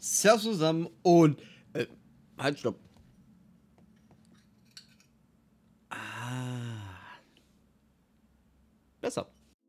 Servus zusammen und halt, stopp. Besser.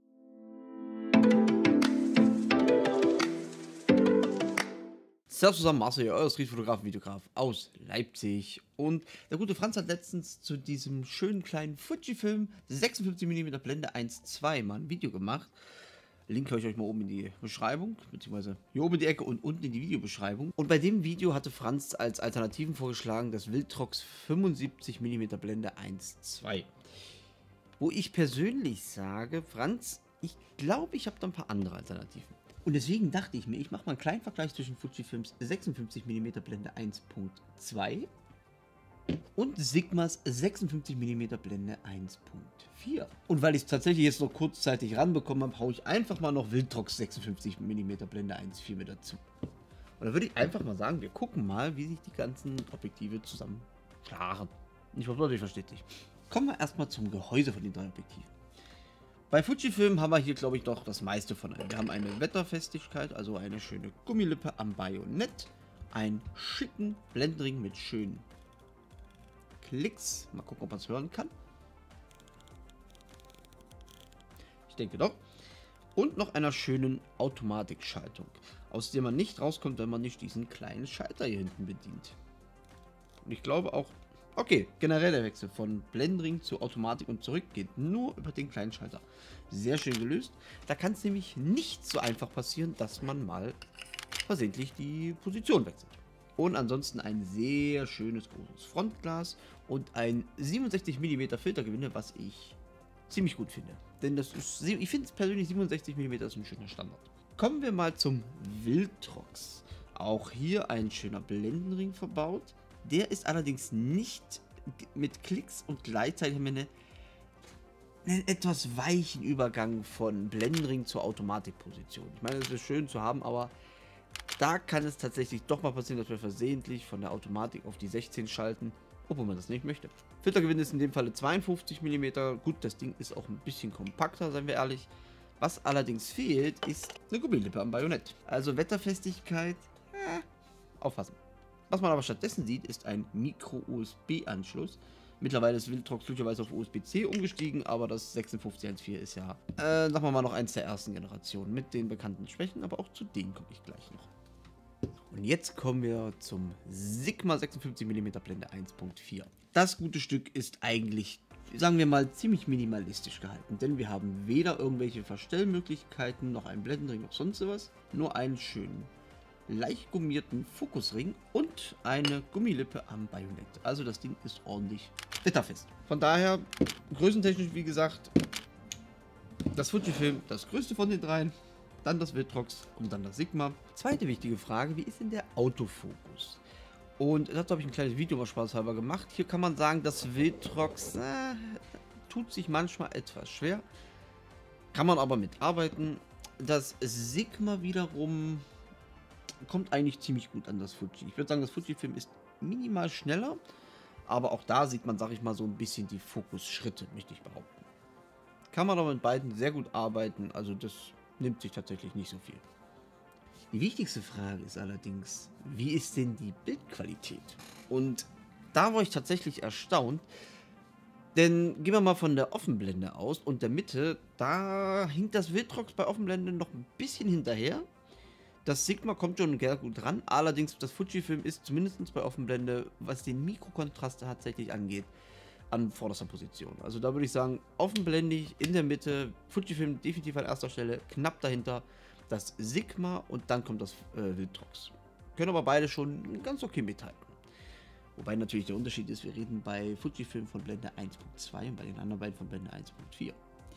Servus zusammen, Marcel, euer Streetfotograf und Videograf aus Leipzig. Und der gute Franz hat letztens zu diesem schönen kleinen Fujifilm 56mm Blende 1.2 mal ein Video gemacht. Link euch mal oben in die Beschreibung, beziehungsweise hier oben in die Ecke und unten in die Videobeschreibung. Und bei dem Video hatte Franz als Alternativen vorgeschlagen das Viltrox 75mm Blende 1.2. Wo ich persönlich sage, Franz, ich glaube, ich habe da ein paar andere Alternativen. Und deswegen dachte ich mir, ich mache mal einen kleinen Vergleich zwischen Fujifilms 56mm Blende 1.2 und Sigmas 56mm Blende 1.4. Und weil ich es tatsächlich jetzt noch kurzzeitig ranbekommen habe, haue ich einfach mal noch Viltrox 56mm Blende 1.4 mit dazu. Und dann würde ich einfach mal sagen, wir gucken mal, wie sich die ganzen Objektive zusammen klaren. Ich hoffe, Leute, ihr versteht sich. Kommen wir erstmal zum Gehäuse von den drei Objektiven. Bei Fujifilm haben wir hier, glaube ich, noch das meiste von einem. Wir haben eine Wetterfestigkeit, also eine schöne Gummilippe am Bajonett, einen schicken Blendenring mit schönen Klicks. Mal gucken, ob man es hören kann. Ich denke doch. Und noch einer schönen Automatikschaltung, aus der man nicht rauskommt, wenn man nicht diesen kleinen Schalter hier hinten bedient. Und ich glaube auch, okay, generell der Wechsel von Blendenring zu Automatik und zurück geht nur über den kleinen Schalter. Sehr schön gelöst. Da kann es nämlich nicht so einfach passieren, dass man mal versehentlich die Position wechselt. Und ansonsten ein sehr schönes großes Frontglas und ein 67mm Filtergewinde, was ich ziemlich gut finde. Denn das ist, ich finde persönlich 67mm ist ein schöner Standard. Kommen wir mal zum Viltrox. Auch hier ein schöner Blendenring verbaut. Der ist allerdings nicht mit Klicks und gleichzeitig haben wir einen etwas weichen Übergang von Blendenring zur Automatikposition. Ich meine, es ist schön zu haben, aber da kann es tatsächlich doch mal passieren, dass wir versehentlich von der Automatik auf die 16 schalten, obwohl man das nicht möchte. Filtergewinde ist in dem Falle 52mm. Gut, das Ding ist auch ein bisschen kompakter, seien wir ehrlich. Was allerdings fehlt, ist eine Gummilippe am Bajonett. Also Wetterfestigkeit, aufpassen. Was man aber stattdessen sieht, ist ein Micro-USB-Anschluss. Mittlerweile ist Viltrox glücklicherweise auf USB-C umgestiegen, aber das 5614 ist ja, sagen wir mal, noch eins der ersten Generationen mit den bekannten Schwächen, aber auch zu denen komme ich gleich noch. Und jetzt kommen wir zum Sigma 56mm Blende 1.4. Das gute Stück ist eigentlich, sagen wir mal, ziemlich minimalistisch gehalten, denn wir haben weder irgendwelche Verstellmöglichkeiten, noch einen Blendenring, noch sonst was, nur einen schönen leicht gummierten Fokusring und eine Gummilippe am Bajonett. Also das Ding ist ordentlich wetterfest. Von daher, größentechnisch wie gesagt, das Fujifilm das größte von den dreien, dann das Viltrox und dann das Sigma. Zweite wichtige Frage, wie ist denn der Autofokus? Und dazu habe ich ein kleines Video mal spaßhalber gemacht. Hier kann man sagen, das Viltrox tut sich manchmal etwas schwer. Kann man aber mitarbeiten. Das Sigma wiederum kommt eigentlich ziemlich gut an das Fuji. Ich würde sagen, das Fujifilm ist minimal schneller, aber auch da sieht man, sag ich mal, so ein bisschen die Fokusschritte, möchte ich behaupten. Kann man aber mit beiden sehr gut arbeiten, also das nimmt sich tatsächlich nicht so viel. Die wichtigste Frage ist allerdings, wie ist denn die Bildqualität? Und da war ich tatsächlich erstaunt, denn gehen wir mal von der Offenblende aus und der Mitte, da hinkt das Viltrox bei Offenblende noch ein bisschen hinterher. Das Sigma kommt schon sehr gut ran, allerdings das Fujifilm ist zumindest bei Offenblende, was den Mikrokontrast tatsächlich angeht, an vorderster Position. Also da würde ich sagen, offenblendig in der Mitte, Fujifilm definitiv an erster Stelle, knapp dahinter das Sigma und dann kommt das Viltrox. Können aber beide schon ganz okay mithalten. Wobei natürlich der Unterschied ist, wir reden bei Fujifilm von Blende 1.2 und bei den anderen beiden von Blende 1.4.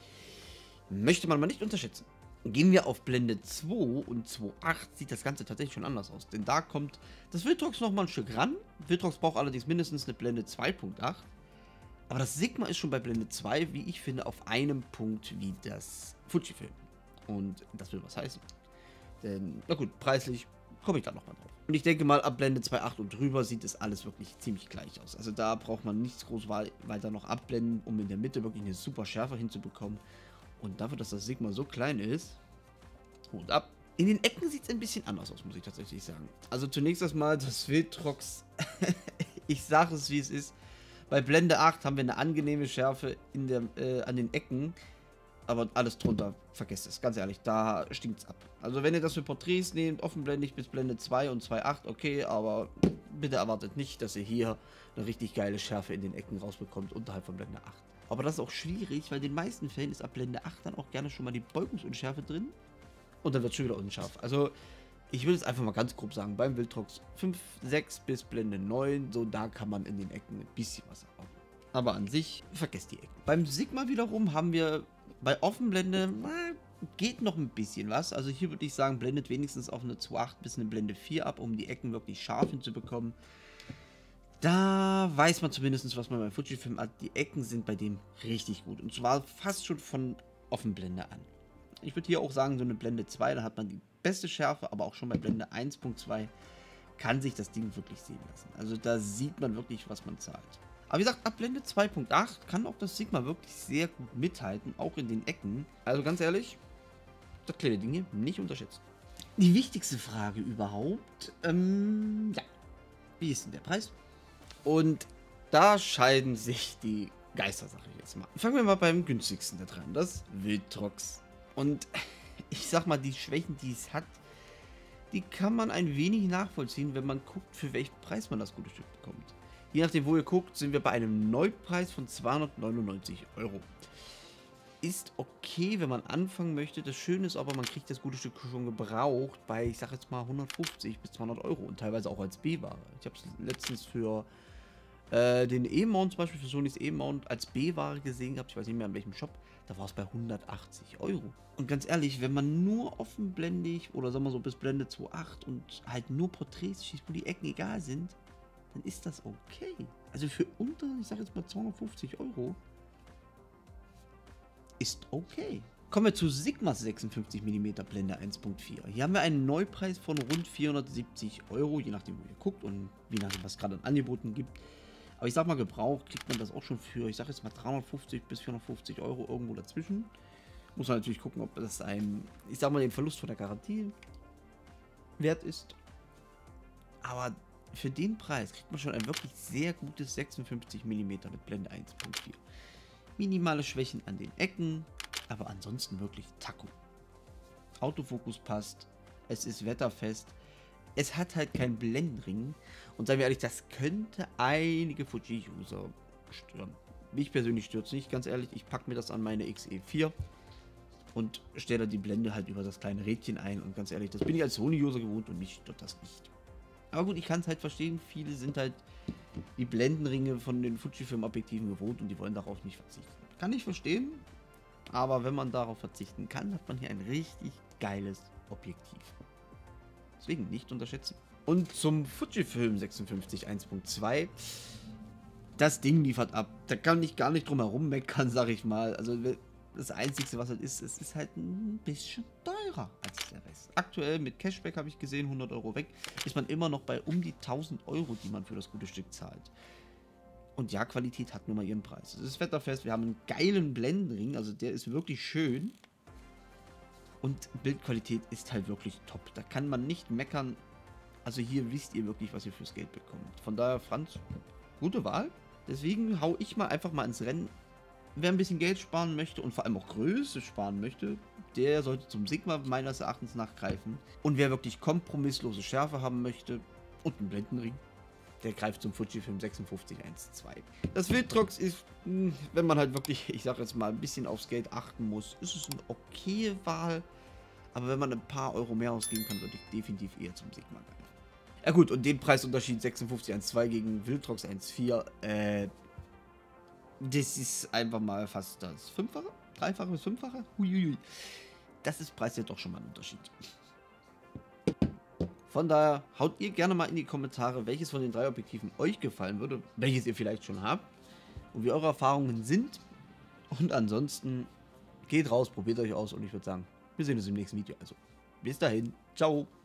Möchte man mal nicht unterschätzen. Gehen wir auf Blende 2 und 2.8 sieht das Ganze tatsächlich schon anders aus. Denn da kommt das Viltrox noch mal ein Stück ran. Viltrox braucht allerdings mindestens eine Blende 2.8. Aber das Sigma ist schon bei Blende 2, wie ich finde, auf einem Punkt wie das Fujifilm. Und das will was heißen. Denn, na gut, preislich komme ich da nochmal drauf. Und ich denke mal, ab Blende 2.8 und drüber sieht es alles wirklich ziemlich gleich aus. Also da braucht man nichts groß weiter noch abblenden, um in der Mitte wirklich eine super Schärfe hinzubekommen. Und dafür, dass das Sigma so klein ist, Hut ab, In den Ecken sieht es ein bisschen anders aus, muss ich tatsächlich sagen. Also zunächst erstmal das Viltrox. Ich sage es, wie es ist. Bei Blende 8 haben wir eine angenehme Schärfe in der, an den Ecken. Aber alles drunter, vergesst es. Ganz ehrlich, da stinkt es ab. Also wenn ihr das für Porträts nehmt, offenblendig bis Blende 2 und 2.8, okay. Aber bitte erwartet nicht, dass ihr hier eine richtig geile Schärfe in den Ecken rausbekommt, unterhalb von Blende 8. Aber das ist auch schwierig, weil in den meisten Fällen ist ab Blende 8 dann auch gerne schon mal die Beugungsunschärfe drin. Und dann wird es schon wieder unscharf. Also, ich will es einfach mal ganz grob sagen. Beim Viltrox 5, 6 bis Blende 9, so da kann man in den Ecken ein bisschen was erwarten. Aber an sich, vergesst die Ecken. Beim Sigma wiederum haben wir bei Offenblende, geht noch ein bisschen was. Also hier würde ich sagen, blendet wenigstens auf eine 2.8 bis eine Blende 4 ab, um die Ecken wirklich scharf hinzubekommen. Da weiß man zumindest, was man beim Fujifilm hat. Die Ecken sind bei dem richtig gut. Und zwar fast schon von Offenblende an. Ich würde hier auch sagen, so eine Blende 2, da hat man die beste Schärfe, aber auch schon bei Blende 1.2 kann sich das Ding wirklich sehen lassen. Also da sieht man wirklich, was man zahlt. Aber wie gesagt, ab Blende 2.8 kann auch das Sigma wirklich sehr gut mithalten, auch in den Ecken. Also ganz ehrlich, das kleine Ding hier nicht unterschätzen. Die wichtigste Frage überhaupt, ja, wie ist denn der Preis? Und da scheiden sich die Geister, sag ich jetzt mal. Fangen wir mal beim günstigsten da dran, das Viltrox. Und ich sag mal, die Schwächen, die es hat, die kann man ein wenig nachvollziehen, wenn man guckt, für welchen Preis man das gute Stück bekommt. Je nachdem, wo ihr guckt, sind wir bei einem Neupreis von 299 €. Ist okay, wenn man anfangen möchte. Das Schöne ist aber, man kriegt das gute Stück schon gebraucht bei, ich sag jetzt mal, 150 bis 200 € und teilweise auch als B-Ware. Ich habe es letztens für den E-Mount zum Beispiel, für Sonys E-Mount als B-Ware gesehen gehabt. Ich weiß nicht mehr an welchem Shop. Da war es bei 180 €. Und ganz ehrlich, wenn man nur offenblendig oder sagen wir so bis Blende 2.8 und halt nur Porträts schießt, wo die Ecken egal sind, dann ist das okay. Also für unter, ich sag jetzt mal 250 € ist okay. Kommen wir zu Sigmas 56 mm Blende 1.4. Hier haben wir einen Neupreis von rund 470 €, je nachdem, wo ihr guckt und wie nachdem, was es gerade an Angeboten gibt. Aber ich sag mal, gebraucht kriegt man das auch schon für, ich sag jetzt mal 350 bis 450 € irgendwo dazwischen. Muss man natürlich gucken, ob das ein, ich sag mal, den Verlust von der Garantie wert ist. Aber für den Preis kriegt man schon ein wirklich sehr gutes 56 mm mit Blende 1.4. Minimale Schwächen an den Ecken, aber ansonsten wirklich Taco. Autofokus passt, es ist wetterfest, es hat halt keinen Blendenring und seien wir ehrlich, das könnte einige Fuji-User stören. Mich persönlich stört es nicht, ganz ehrlich, ich packe mir das an meine XE4 und stelle die Blende halt über das kleine Rädchen ein und ganz ehrlich, das bin ich als Sony-User gewohnt und mich stört das nicht. Aber gut, ich kann es halt verstehen, viele sind halt die Blendenringe von den Fujifilm-Objektiven gewohnt und die wollen darauf nicht verzichten. Kann ich verstehen, aber wenn man darauf verzichten kann, hat man hier ein richtig geiles Objektiv. Deswegen nicht unterschätzen. Und zum Fujifilm 56 1.2. Das Ding liefert ab. Da kann ich gar nicht drum herum meckern, sag ich mal. Also das Einzige, was halt ist, es ist halt ein bisschen teurer als der Rest. Aktuell mit Cashback habe ich gesehen, 100 € weg, ist man immer noch bei um die 1000 €, die man für das gute Stück zahlt. Und ja, Qualität hat nun mal ihren Preis. Es ist wetterfest, wir haben einen geilen Blendenring, also der ist wirklich schön. Und Bildqualität ist halt wirklich top. Da kann man nicht meckern. Also hier wisst ihr wirklich, was ihr fürs Geld bekommt. Von daher, Franz, gute Wahl. Deswegen hau ich mal einfach mal ins Rennen. Wer ein bisschen Geld sparen möchte und vor allem auch Größe sparen möchte, der sollte zum Sigma meines Erachtens nachgreifen. Und wer wirklich kompromisslose Schärfe haben möchte und einen Blendenring, der greift zum Fujifilm 56 1.2. Das Viltrox ist, wenn man halt wirklich, ich sag jetzt mal, ein bisschen aufs Geld achten muss, ist es eine okaye Wahl. Aber wenn man ein paar Euro mehr ausgeben kann, würde ich definitiv eher zum Sigma greifen. Ja gut, und den Preisunterschied 56 1.2 gegen Viltrox 1.4, das ist einfach mal fast das Fünffache, Dreifache bis Fünffache. Huiuiui. Das ist preislich doch schon mal ein Unterschied. Von daher haut ihr gerne mal in die Kommentare, welches von den 3 Objektiven euch gefallen würde, welches ihr vielleicht schon habt und wie eure Erfahrungen sind. Und ansonsten geht raus, probiert euch aus und ich würde sagen, wir sehen uns im nächsten Video. Also bis dahin, ciao.